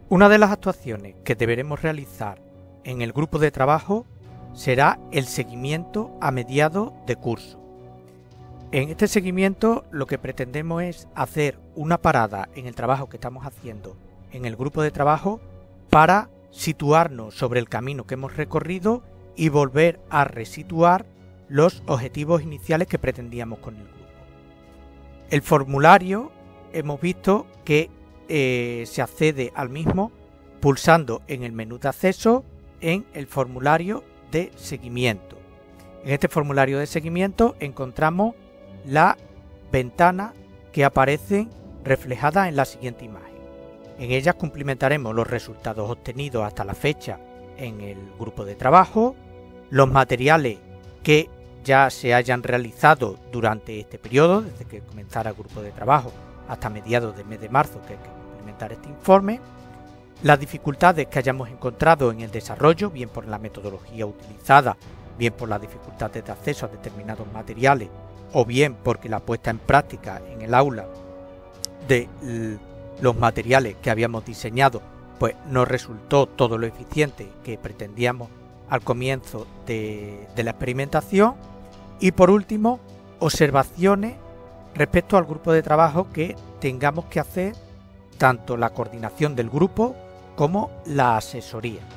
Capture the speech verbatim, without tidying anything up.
Una de las actuaciones que deberemos realizar en el grupo de trabajo será el seguimiento a mediados de curso. En este seguimiento lo que pretendemos es hacer una parada en el trabajo que estamos haciendo en el grupo de trabajo para situarnos sobre el camino que hemos recorrido y volver a resituar los objetivos iniciales que pretendíamos con el grupo. El formulario hemos visto que eh, se accede al mismo pulsando en el menú de acceso en el formulario de seguimiento. En este formulario de seguimiento encontramos la ventana que aparece reflejada en la siguiente imagen. En ellas cumplimentaremos los resultados obtenidos hasta la fecha en el grupo de trabajo, los materiales que ya se hayan realizado durante este periodo, desde que comenzara el grupo de trabajo hasta mediados del mes de marzo, que hay que complementar este informe, las dificultades que hayamos encontrado en el desarrollo, bien por la metodología utilizada, bien por las dificultades de acceso a determinados materiales, o bien porque la puesta en práctica en el aula de los materiales que habíamos diseñado pues no resultó todo lo eficiente que pretendíamos al comienzo de, de la experimentación. Y por último, observaciones respecto al grupo de trabajo que tengamos que hacer, tanto la coordinación del grupo como la asesoría.